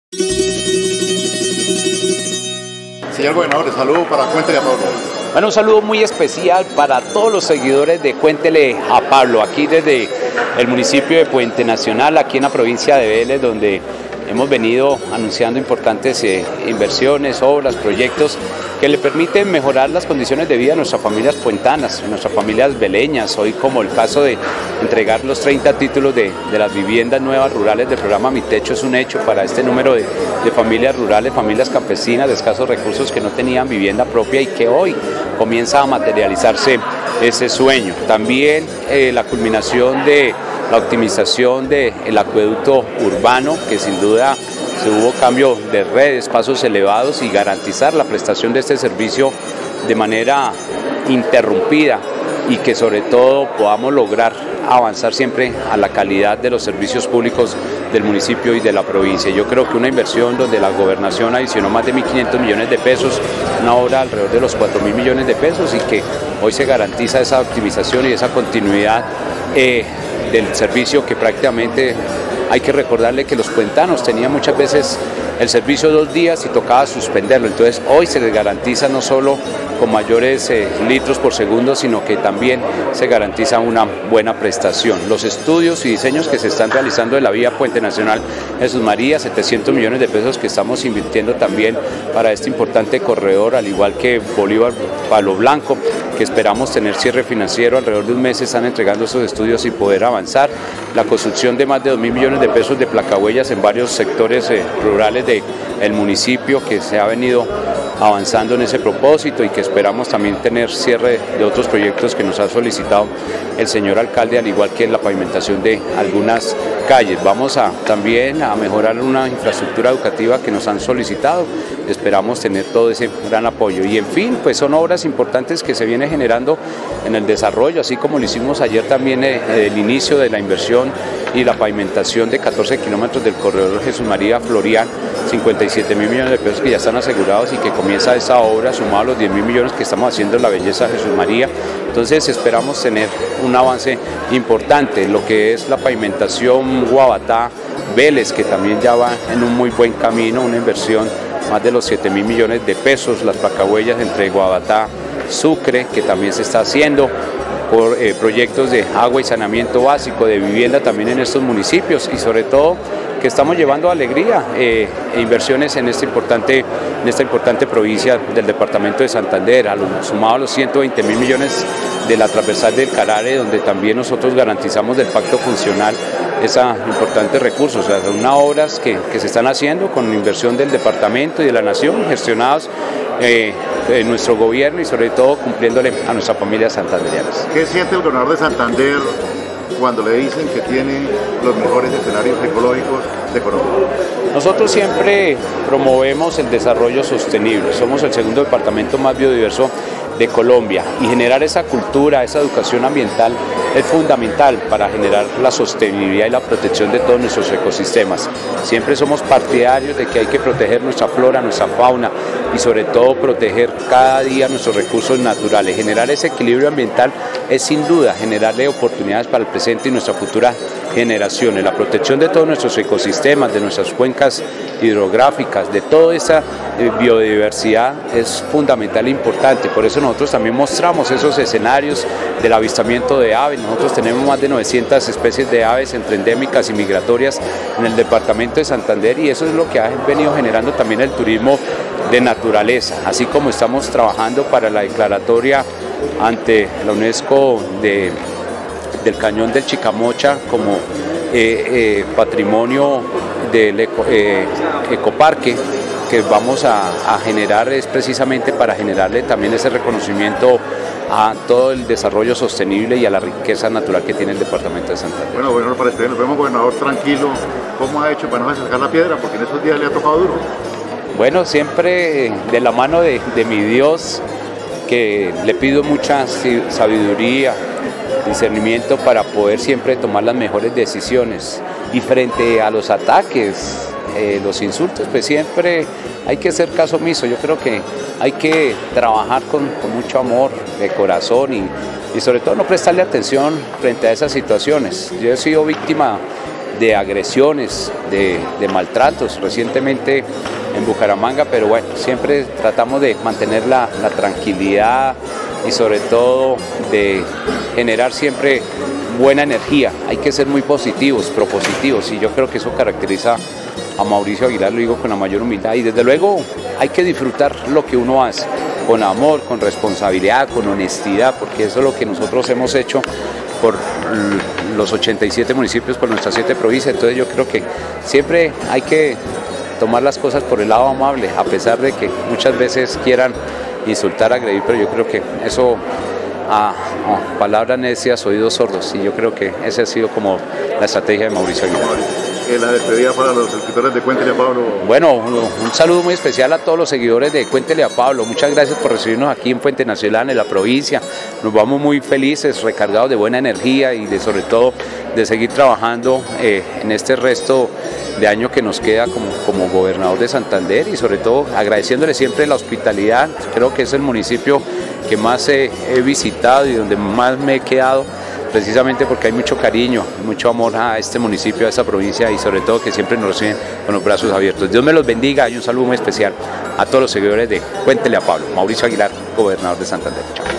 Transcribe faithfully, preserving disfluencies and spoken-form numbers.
Señor gobernador, saludo para Cuéntele a Pablo. Bueno, un saludo muy especial para todos los seguidores de Cuéntele a Pablo, aquí desde el municipio de Puente Nacional, aquí en la provincia de Vélez, donde hemos venido anunciando importantes eh, inversiones, obras, proyectos que le permiten mejorar las condiciones de vida de nuestras familias puentanas, nuestras familias veleñas, hoy como el caso de entregar los treinta títulos de, de las viviendas nuevas rurales del programa Mi Techo es un hecho para este número de, de familias rurales, familias campesinas de escasos recursos que no tenían vivienda propia y que hoy comienza a materializarse ese sueño. También eh, la culminación de la optimización del acueducto urbano, que sin duda se hubo cambio de redes, pasos elevados y garantizar la prestación de este servicio de manera interrumpida y que sobre todo podamos lograr avanzar siempre a la calidad de los servicios públicos del municipio y de la provincia. Yo creo que una inversión donde la gobernación adicionó más de mil quinientos millones de pesos, una obra alrededor de los cuatro mil millones de pesos y que hoy se garantiza esa optimización y esa continuidad eh, del servicio que prácticamente hay que recordarle que los puentanos tenían muchas veces el servicio dos días y tocaba suspenderlo, entonces hoy se les garantiza no solo con mayores eh, litros por segundo, sino que también se garantiza una buena prestación. Los estudios y diseños que se están realizando de la vía Puente Nacional Jesús María, setecientos millones de pesos que estamos invirtiendo también para este importante corredor, al igual que Bolívar Palo Blanco, que esperamos tener cierre financiero alrededor de un mes, están entregando esos estudios y poder avanzar. La construcción de más de dos mil millones de pesos de placahuellas en varios sectores eh, rurales del municipio, que se ha venido avanzando en ese propósito y que esperamos también tener cierre de otros proyectos que nos ha solicitado el señor alcalde, al igual que la pavimentación de algunas calles. Vamos a también a mejorar una infraestructura educativa que nos han solicitado, esperamos tener todo ese gran apoyo y en fin, pues son obras importantes que se viene generando en el desarrollo, así como lo hicimos ayer también eh, el inicio de la inversión y la pavimentación de catorce kilómetros del corredor Jesús María Florian, cincuenta y siete mil millones de pesos que ya están asegurados y que comienza esa obra sumado a los diez mil millones que estamos haciendo en la belleza Jesús María. Entonces esperamos tener un avance importante en lo que es la pavimentación Guabatá Vélez, que también ya va en un muy buen camino, una inversión más de los siete mil millones de pesos, las placahuellas entre Guabatá, Sucre, que también se está haciendo, por eh, proyectos de agua y saneamiento básico, de vivienda también en estos municipios y sobre todo que estamos llevando alegría eh, e inversiones en esta importante, en esta importante provincia del departamento de Santander, a los, sumado a los ciento veinte mil millones de la transversal del Carare, donde también nosotros garantizamos del pacto funcional esos importantes recursos, o sea, son unas obras que, que se están haciendo con inversión del departamento y de la nación, gestionados eh, en nuestro gobierno y sobre todo cumpliéndole a nuestras familias santanderianas. ¿Qué siente el gobernador de Santander cuando le dicen que tiene los mejores escenarios ecológicos de Colombia? Nosotros siempre promovemos el desarrollo sostenible, somos el segundo departamento más biodiverso de Colombia y generar esa cultura, esa educación ambiental es fundamental para generar la sostenibilidad y la protección de todos nuestros ecosistemas. Siempre somos partidarios de que hay que proteger nuestra flora, nuestra fauna y sobre todo proteger cada día nuestros recursos naturales. Generar ese equilibrio ambiental es sin duda generarle oportunidades para el presente y nuestra futura generaciones. La protección de todos nuestros ecosistemas, de nuestras cuencas hidrográficas, de toda esa biodiversidad es fundamental e importante. Por eso nosotros también mostramos esos escenarios del avistamiento de aves. Nosotros tenemos más de novecientas especies de aves entre endémicas y migratorias en el departamento de Santander y eso es lo que ha venido generando también el turismo de naturaleza, así como estamos trabajando para la declaratoria ante la UNESCO de, del Cañón del Chicamocha como eh, eh, patrimonio del eco, eh, ecoparque que vamos a, a generar es precisamente para generarle también ese reconocimiento a todo el desarrollo sostenible y a la riqueza natural que tiene el departamento de Santander. Bueno, bueno, para este, nos vemos gobernador tranquilo. ¿Cómo ha hecho para no sacar la piedra? Porque en estos días le ha tocado duro. Bueno, siempre de la mano de, de mi Dios, que le pido mucha sabiduría, discernimiento para poder siempre tomar las mejores decisiones. Y frente a los ataques, eh, los insultos, pues siempre hay que hacer caso omiso. Yo creo que hay que trabajar con, con mucho amor de corazón y, y sobre todo no prestarle atención frente a esas situaciones. Yo he sido víctima de agresiones, de, de maltratos recientemente en Bucaramanga, pero bueno, siempre tratamos de mantener la, la tranquilidad y sobre todo de generar siempre buena energía. Hay que ser muy positivos, propositivos, y yo creo que eso caracteriza a Mauricio Aguilar, lo digo con la mayor humildad, y desde luego hay que disfrutar lo que uno hace, con amor, con responsabilidad, con honestidad, porque eso es lo que nosotros hemos hecho por los ochenta y siete municipios, por nuestras siete provincias. Entonces yo creo que siempre hay que tomar las cosas por el lado amable, a pesar de que muchas veces quieran insultar, agredir, pero yo creo que eso, a, a palabras necias, oídos sordos, y yo creo que esa ha sido como la estrategia de Mauricio Aguilar. La despedida para los escritores de Cuéntele a Pablo. Bueno, un, un saludo muy especial a todos los seguidores de Cuéntele a Pablo. Muchas gracias por recibirnos aquí en Puente Nacional, en la provincia. Nos vamos muy felices, recargados de buena energía y de sobre todo de seguir trabajando eh, en este resto de año que nos queda como, como gobernador de Santander, y sobre todo agradeciéndole siempre la hospitalidad. Creo que es el municipio que más he, he visitado y donde más me he quedado, precisamente porque hay mucho cariño, mucho amor a este municipio, a esta provincia, y sobre todo que siempre nos reciben con los brazos abiertos. Dios me los bendiga, y un saludo muy especial a todos los seguidores de Cuéntele a Pablo. Mauricio Aguilar, gobernador de Santander. Chao.